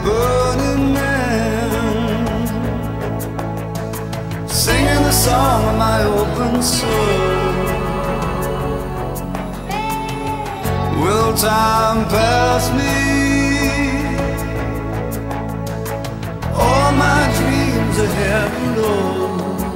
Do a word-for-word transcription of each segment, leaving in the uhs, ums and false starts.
burning man, singing the song of my open soul. Will time pass me? All my dreams are heaven low.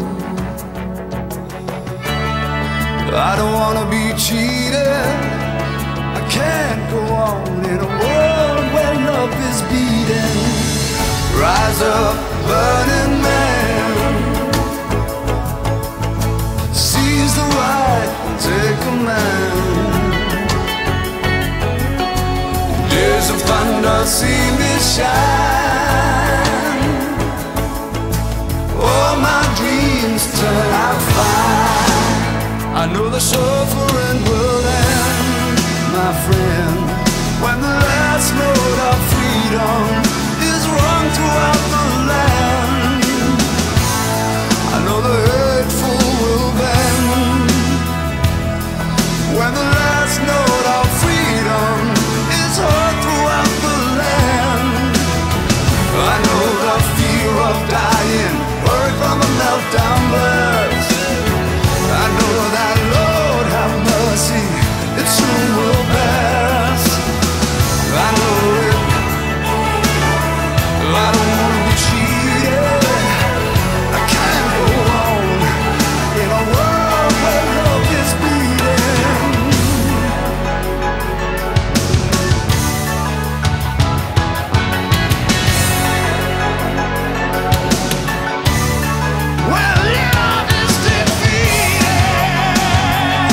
I don't wanna be cheated. I can't go on in a world where love is beating. Rise up, burning man, seize the right and take command. Days of thunder see me shine. All my dreams turn out fine. I know the suffering will end, my friend, when the last note of freedom is rung throughout the land. I know the hateful will bend, when the last note of freedom is heard throughout the land. I know the fear of dying, heard from a meltdown blast. I know that, Lord have mercy, it soon will pass. I know it, I don't wanna be cheated. I can't go on in a world where love is bleeding. Well, love is defeated.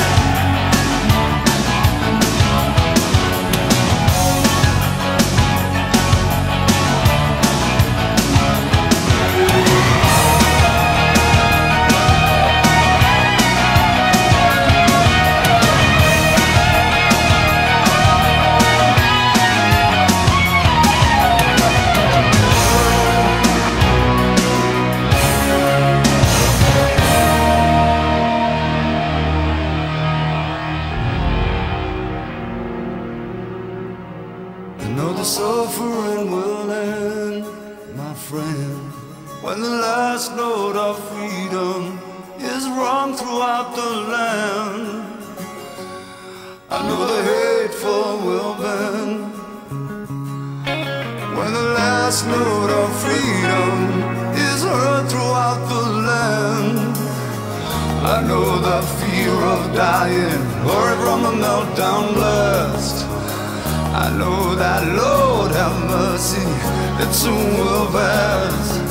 I know the suffering will end, my friend, when the last note of freedom is rung throughout the land. I know the hateful will bend, when the last note of freedom is heard throughout the land. I know the fear of dying, heard from a meltdown blast. I know that, Lord have mercy, it soon will pass.